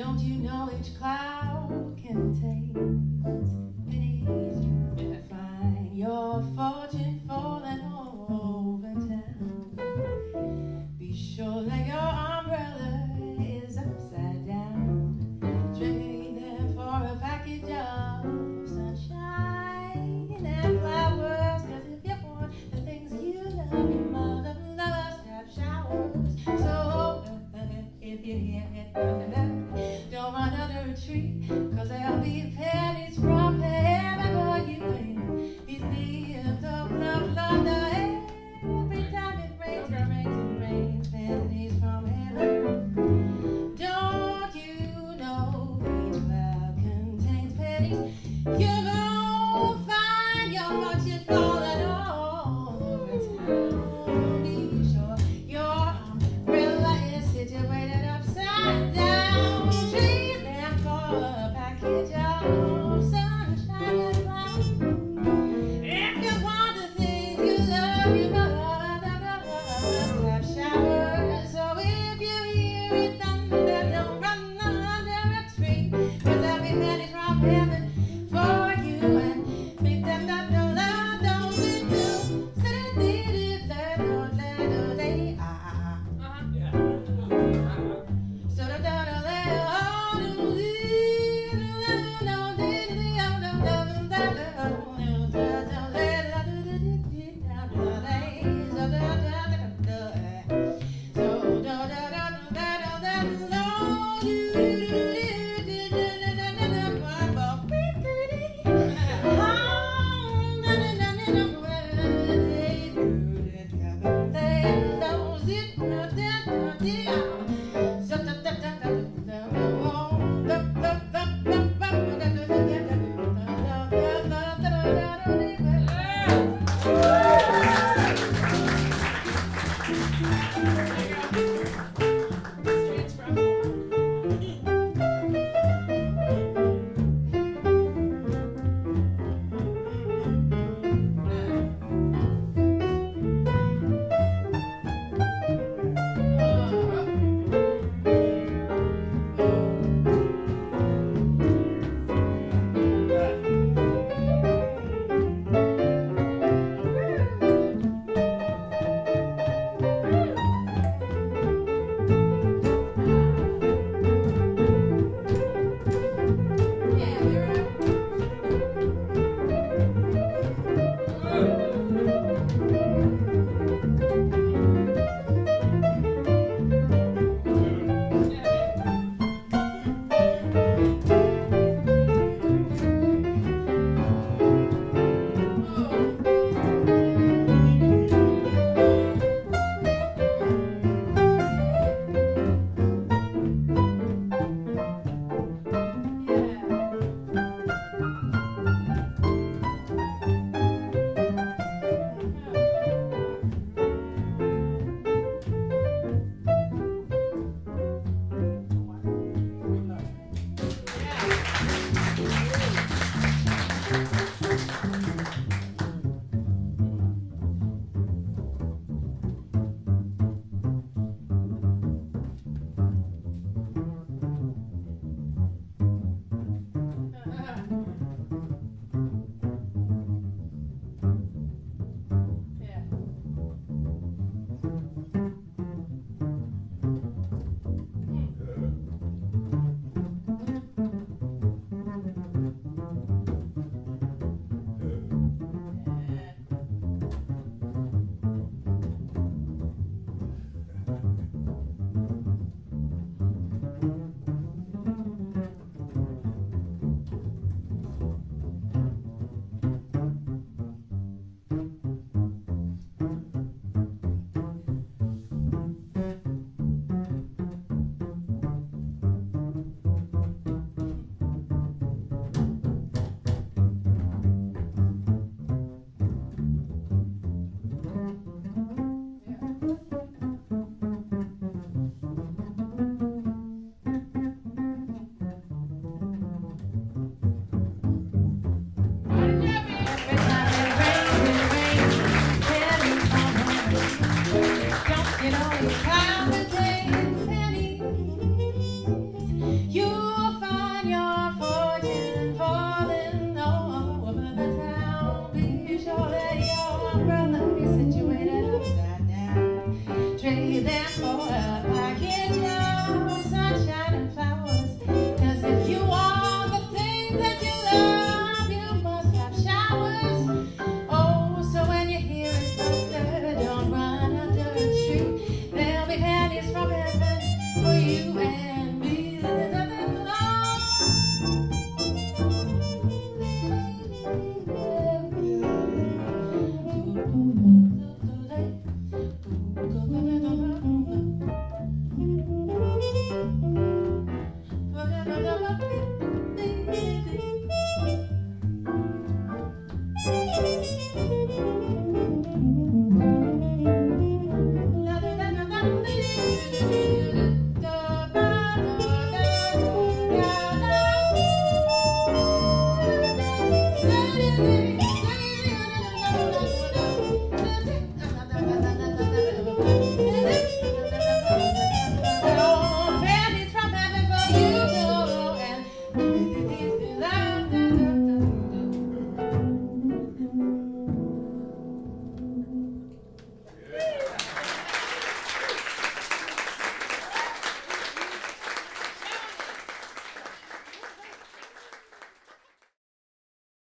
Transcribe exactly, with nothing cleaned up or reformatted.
Don't you know each cloud contains pennies? You can find your fortune falling over town. Be sure that your umbrella is upside down. Trade them for a package of sunshine and flowers. Cause if you want the things you love, your mother loves to have showers. So uh, if you hear it, don't run under a tree, cause there'll be pennies from heaven for you and these leaves of love, love, love. Every time it rains, it rains, it rains, pennies from heaven. Don't you know each cloud contains pennies? You're gonna find your fortune falling over town. Be sure your umbrella is situated upside down. Treat them for a package of sunshine and flowers. If you want the things you love, you must have showers. So if you hear it thunder, don't run under a tree, cause there'll be pennies from heaven for you and pick them up. Don't love, don't do, do. Sit it, did it, let it, let it, they ah. So da da da da oh do dee do do do dee dee oh do do da da do da da da da dee dee da da da so da da da da so da da da da da da do do do do do da da da da ba ba beep dee oh da da da da da dee do da da da do zip da da dee so da da da da da oh da da da da da da da You for a package of sunshine and flowers. 'Cause if you want the things that you love, you must have showers. Oh, so when you hear it thunder, don't run under a tree. There'll be pennies from heaven for you and me. La